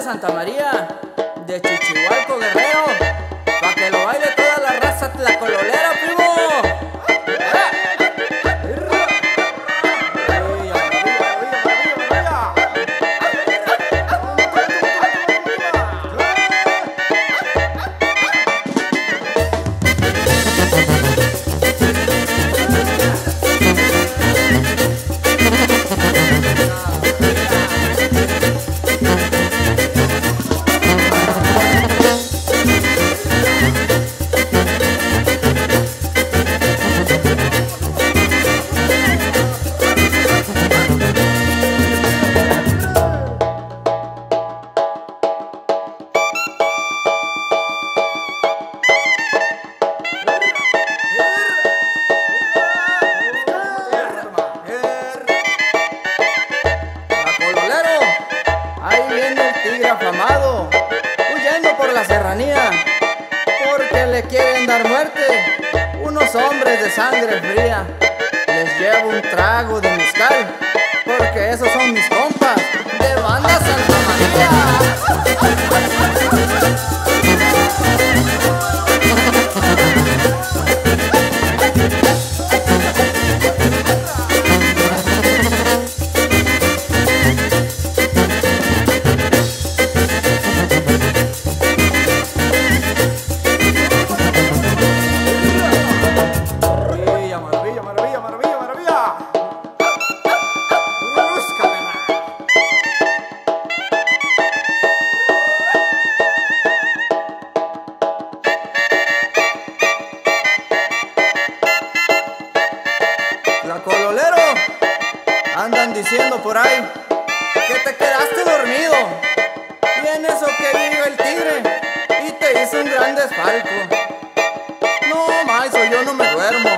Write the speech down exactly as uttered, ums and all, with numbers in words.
Santa María, de Chichihualco, Guerrero, pa' que lo baile toda la raza tlacololera, primo. Afamado, huyendo por la serranía, porque le quieren dar muerte unos hombres de sangre fría. Les llevo un trago de mezcal, porque esos son mis compas de banda Santa María. Tlacololero, andan diciendo por ahí que te quedaste dormido, y en eso que llega el tigre y te hizo un gran desfalco. No, maestro, yo no me duermo.